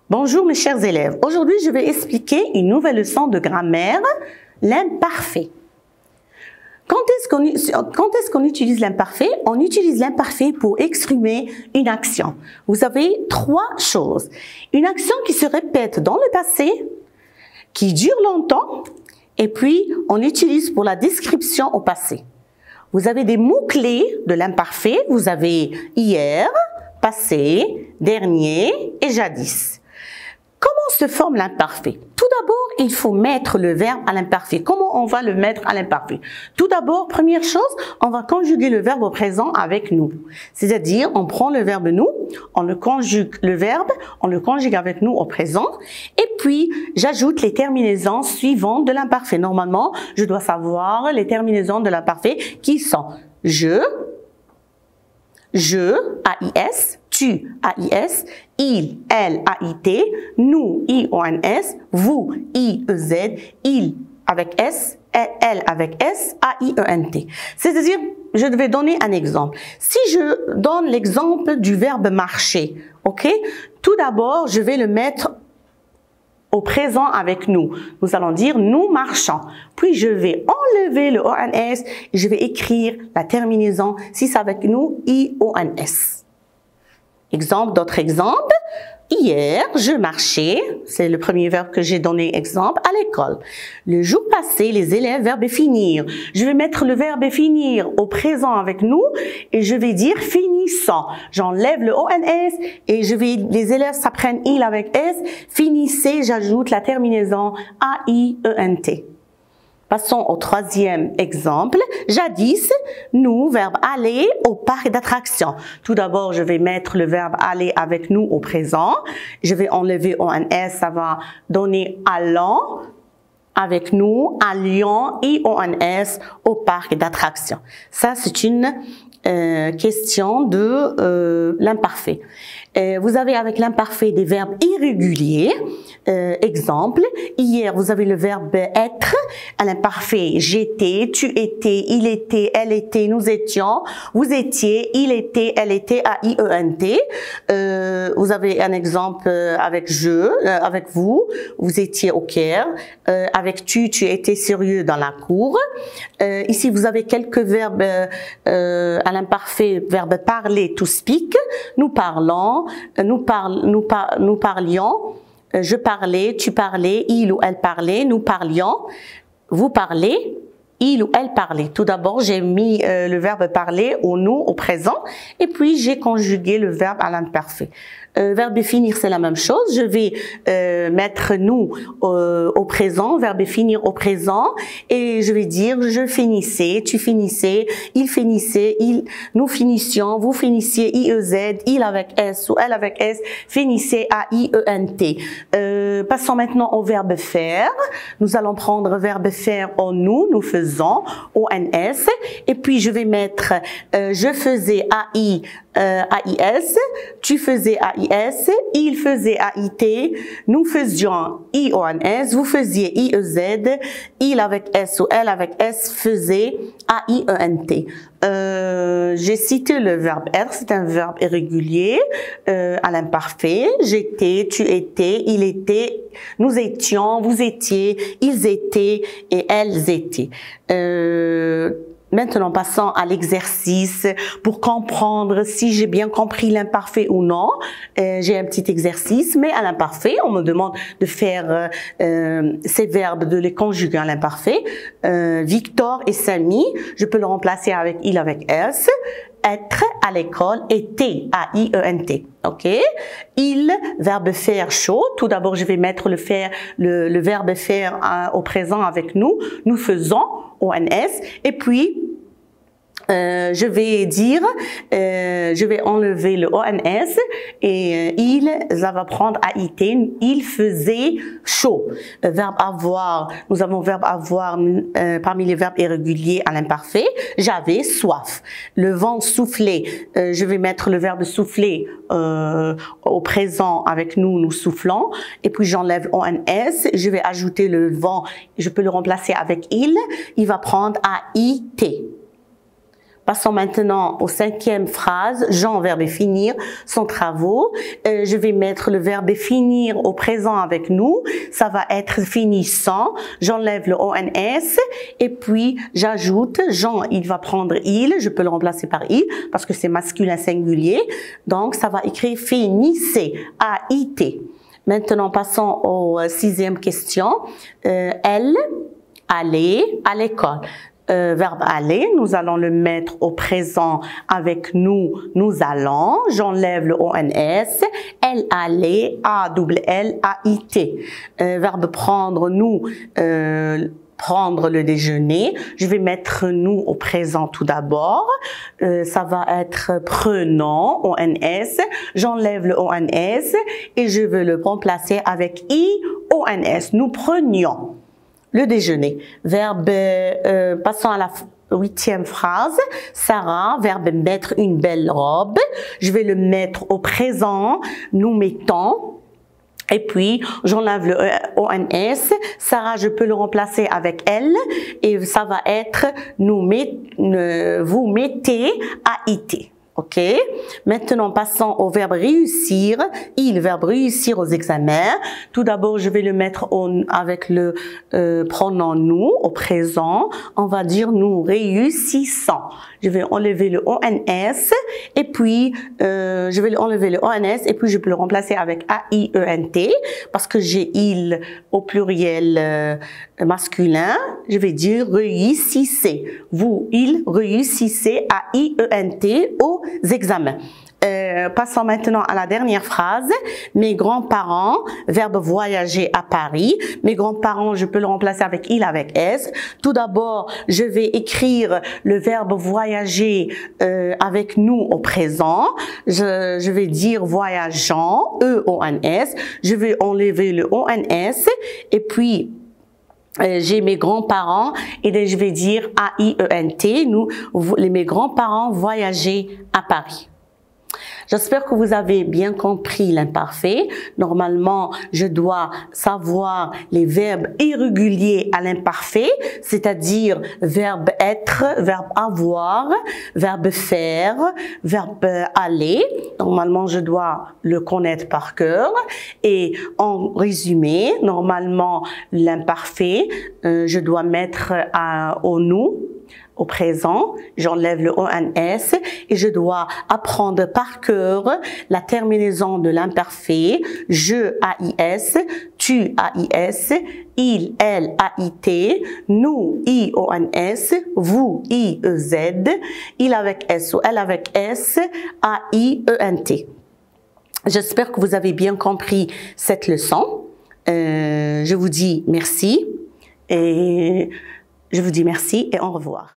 Bonjour mes chers élèves, aujourd'hui je vais expliquer une nouvelle leçon de grammaire, l'imparfait. Quand est-ce qu'on utilise l'imparfait? On utilise l'imparfait pour exprimer une action. Vous avez trois choses. Une action qui se répète dans le passé, qui dure longtemps, et puis on l'utilise pour la description au passé. Vous avez des mots-clés de l'imparfait, vous avez hier, passé, dernier et jadis. Comment se forme l'imparfait? Tout d'abord, il faut mettre le verbe à l'imparfait. Comment on va le mettre à l'imparfait? Tout d'abord, première chose, on va conjuguer le verbe au présent avec nous. C'est-à-dire, on prend le verbe nous, on le conjugue avec nous au présent, et puis j'ajoute les terminaisons suivantes de l'imparfait. Normalement, je dois savoir les terminaisons de l'imparfait qui sont je, AIS, tu, AIS, il, elle, AIT, nous, IONS, vous, IEZ, il avec S, elle avec S, AIENT. C'est-à-dire, je vais donner un exemple. Si je donne l'exemple du verbe marcher, ok? Tout d'abord, je vais le mettre au présent avec nous. Nous allons dire nous marchons. Puis je vais enlever le ONS et je vais écrire la terminaison si c'est avec nous IONS. Exemple, d'autres exemples. Hier, je marchais, c'est le premier verbe que j'ai donné exemple, à l'école. Le jour passé, les élèves, verbe finir. Je vais mettre le verbe finir au présent avec nous et je vais dire finissant. J'enlève le ONS et les élèves s'apprennent il avec S. Finissez, j'ajoute la terminaison AIENT. Passons au troisième exemple. Jadis, nous, verbe aller au parc d'attractions. Tout d'abord, je vais mettre le verbe aller avec nous au présent. Je vais enlever ONS, ça va donner allant avec nous, allions, IONS au parc d'attractions. Ça, c'est une question de l'imparfait. Vous avez avec l'imparfait des verbes irréguliers. Exemple, hier, vous avez le verbe être. À l'imparfait, j'étais, tu étais, il était, elle était, nous étions, vous étiez, il était, elle était, AIENT. Vous avez un exemple avec avec vous, vous étiez au Caire. Avec tu étais sérieux dans la cour. Ici, vous avez quelques verbes à l'imparfait, verbe parler, to speak. Nous parlons, nous parlions. Je parlais, tu parlais, il ou elle parlait, nous parlions, vous parlez, il ou elle parlait. Tout d'abord, j'ai mis le verbe parler au nous, au présent, et puis j'ai conjugué le verbe à l'imparfait. Verbe finir, c'est la même chose. Je vais mettre nous au présent, verbe finir au présent, et je vais dire je finissais, tu finissais, il finissait, nous finissions, vous finissiez, IEZ, il avec S ou elle avec S, finissez, AIENT. Passons maintenant au verbe faire. Nous allons prendre verbe faire au nous faisons, ONS, et puis je vais mettre je faisais AIS, tu faisais AIS, il faisait AIT, nous faisions IONS, vous faisiez IEZ, il avec S ou elle avec S faisait AIENT. J'ai cité le verbe être, c'est un verbe irrégulier à l'imparfait. J'étais, tu étais, il était, nous étions, vous étiez, ils étaient et elles étaient. Maintenant, passons à l'exercice pour comprendre si j'ai bien compris l'imparfait ou non. J'ai un petit exercice, mais à l'imparfait, on me demande de faire ces verbes, de les conjuguer à l'imparfait. Victor et Samy, je peux le remplacer avec il avec S. Être à l'école, était, AIENT. Ok? Il, verbe faire chaud. Tout d'abord, je vais mettre le verbe faire au présent avec nous. Nous faisons, ONS. Et puis, je vais dire, je vais enlever le ONS et il, ça va prendre AIT, il faisait chaud. Verbe avoir, nous avons verbe avoir parmi les verbes irréguliers à l'imparfait. J'avais soif. Le vent soufflait, je vais mettre le verbe souffler au présent avec nous, nous soufflons. Et puis j'enlève ONS, je vais ajouter le vent, je peux le remplacer avec il va prendre AIT. Passons maintenant aux 5e phrase. Jean, verbe finir, son travaux. Je vais mettre le verbe finir au présent avec nous. Ça va être finissant. J'enlève le ONS et puis j'ajoute Jean, il va prendre il. Je peux le remplacer par il parce que c'est masculin singulier. Donc, ça va écrire finissez, A-I-T. Maintenant, passons aux 6e question. Elle, aller à l'école. Verbe aller, nous allons le mettre au présent avec nous, nous allons. J'enlève le ONS. Elle allait, A-L-L-A-I-T. Verbe prendre, nous, prendre le déjeuner. Je vais mettre nous au présent tout d'abord. Ça va être prenons, ONS. J'enlève le ONS et je veux le remplacer avec I, ONS. Nous prenions le déjeuner. Verbe, passons à la 8e phrase. Sarah, verbe mettre une belle robe. Je vais le mettre au présent. Nous mettons. Et puis, j'enlève le ONS. Sarah, je peux le remplacer avec elle. Et ça va être vous mettez AIT. OK? Maintenant, passons au verbe réussir. Il, verbe réussir aux examens. Tout d'abord, je vais le mettre avec le pronom nous, au présent. On va dire nous réussissons. Je vais enlever le ONS et puis je vais enlever le ONS et puis je peux le remplacer avec AIENT parce que j'ai il au pluriel masculin. Je vais dire réussissez. Vous, il, réussissez AIENT aux examens. Passons maintenant à la dernière phrase. Mes grands-parents, verbe voyager à Paris. Mes grands-parents, je peux le remplacer avec il, avec S. Tout d'abord, je vais écrire le verbe voyager avec nous au présent. Je vais dire voyageant, E-O-N-S. Je vais enlever le O-N-S et puis j'ai mes grands-parents et je vais dire A-I-E-N-T. Mes grands-parents voyageaient à Paris. J'espère que vous avez bien compris l'imparfait. Normalement, je dois savoir les verbes irréguliers à l'imparfait, c'est-à-dire verbe être, verbe avoir, verbe faire, verbe aller. Normalement, je dois le connaître par cœur. Et en résumé, normalement, l'imparfait, je dois mettre au nous, au présent, j'enlève le ONS et je dois apprendre par cœur la terminaison de l'imparfait. Je, AIS, tu, AIS, il, elle, AIT, nous, IONS, vous, IEZ, il avec S ou elle avec S, AIENT. J'espère que vous avez bien compris cette leçon. Je vous dis merci et au revoir.